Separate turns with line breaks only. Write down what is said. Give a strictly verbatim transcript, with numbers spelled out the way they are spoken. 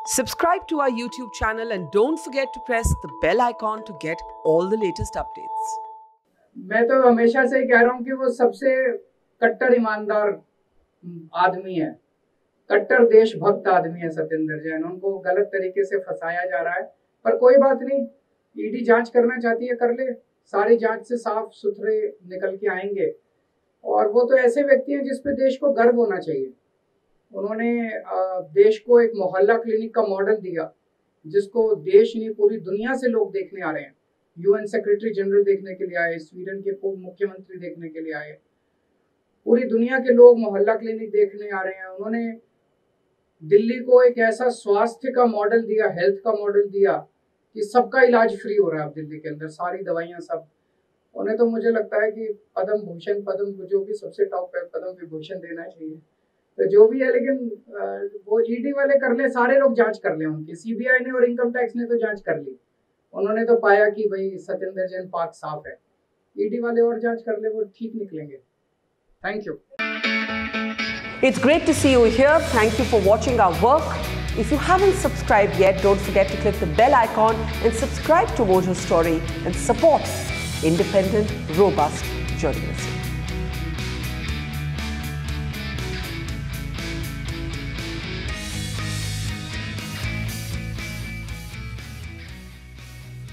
Subscribe to our YouTube channel and don't forget to press the bell icon to get all the latest updates.
मैं तो हमेशा से ही कह रहा हूँ कि वो सबसे कट्टर ईमानदार आदमी है, कट्टर देशभक्त आदमी है सत्येंद्र जैन। उनको गलत तरीके से फंसाया जा रहा है, पर कोई बात नहीं, ईडी जांच करना चाहती है कर ले, सारी जांच से साफ सुथरे निकल के आएंगे। और वो तो ऐसे व्यक्ति हैं जिस पे देश को गर्व होना चाहिए। उन्होंने देश को एक मोहल्ला क्लिनिक का मॉडल दिया, जिसको देश नहीं पूरी दुनिया से लोग देखने आ रहे हैं। यूएन सेक्रेटरी जनरल देखने के लिए आए, स्वीडन के पूर्व मुख्यमंत्री देखने के लिए आए, पूरी दुनिया के लोग मोहल्ला क्लिनिक देखने आ रहे हैं। उन्होंने दिल्ली को एक ऐसा स्वास्थ्य का मॉडल दिया, हेल्थ का मॉडल दिया कि सबका इलाज फ्री हो रहा है अब दिल्ली के अंदर, सारी दवाइयां सब। उन्हें तो मुझे लगता है कि पद्म भूषण, पद्म जो भी सबसे टॉप है, पद्म विभूषण देना चाहिए। तो जो भी है, लेकिन वो ईडी वाले कर ले, सारे लोग जांच कर ले उनकी। सीबीआई ने और इनकम टैक्स ने तो जांच कर ली, उन्होंने तो पाया कि भाई सत्येंद्र जैन पाक साफ है। ईडी वाले और जांच कर ले, वो ठीक निकलेंगे। Thank you.
It's great to see you here. Thank you for watching our work. If you haven't subscribed yet, don't forget to click the bell icon and subscribe to Mojo Story and support independent, robust journalism.